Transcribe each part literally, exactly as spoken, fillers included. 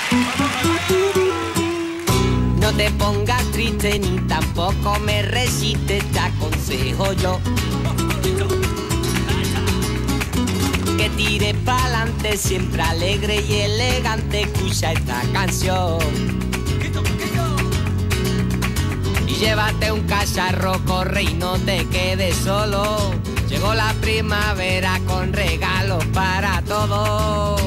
No te pongas triste ni tampoco me resistes, te aconsejo yo que tires pa'lante, siempre alegre y elegante, escucha esta canción. Y llévate un cacharro, corre y no te quedes solo. Llegó la primavera con regalos para todos.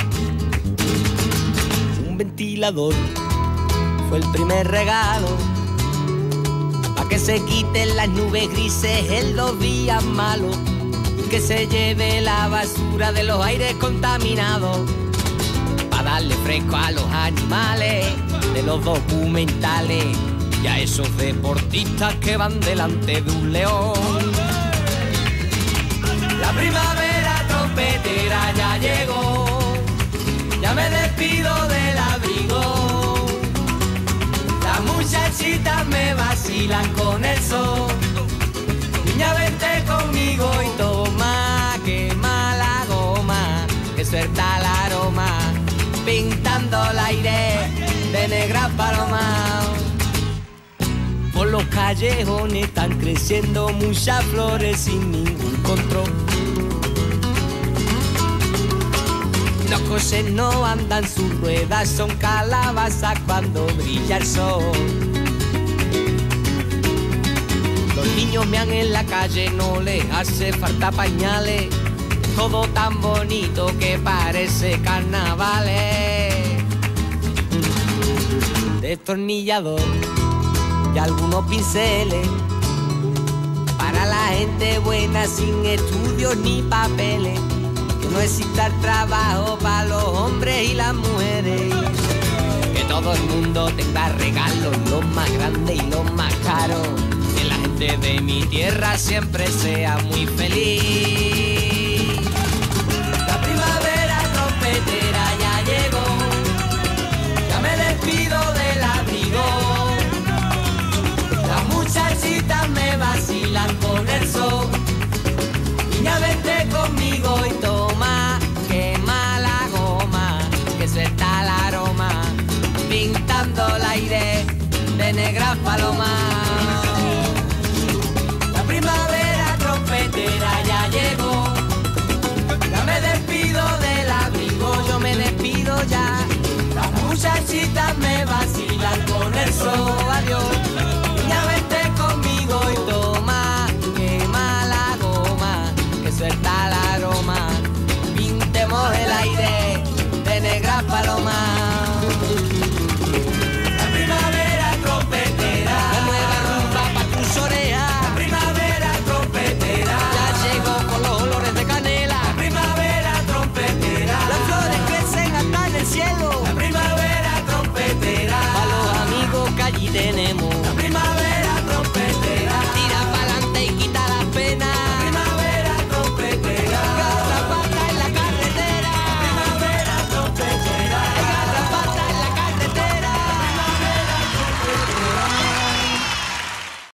Un ventilador fue el primer regalo, pa' que se quiten las nubes grises en los días malos, que se lleve la basura de los aires contaminados, pa' darle fresco a los animales de los documentales y a esos deportistas que van delante de un león. La primavera trompetera ya llegó, ya me despido del abrigo. Las muchachitas me vacilan con el sol. Niña, vente conmigo y toma, quema la goma, que suelta el aroma, pintando el aire de negras palomas. Por los callejones están creciendo muchas flores sin ningún control. Los coches no andan, sus ruedas son calabazas cuando brilla el sol. Los niños mean en la calle, no les hace falta pañales, todo tan bonito que parece carnavales. Destornillador y algunos pinceles para la gente buena sin estudios ni papeles, que no exista el trabajo para los hombres y las mujeres, que todo el mundo tenga regalos, los más grandes y los más caros, que la gente de mi tierra siempre sea muy feliz. La primavera trompetera ya llegó, ya me despido del abrigo. Las muchachitas me vacilan con el sol. Niña, vente conmigo y toma, quema la goma, que suelta el aroma, pintando el aire de negras palomas. La primavera trompetera ya llegó, ya me despido del abrigo, yo me despido ya. Las muchachitas me vacilan con el sol, adiós.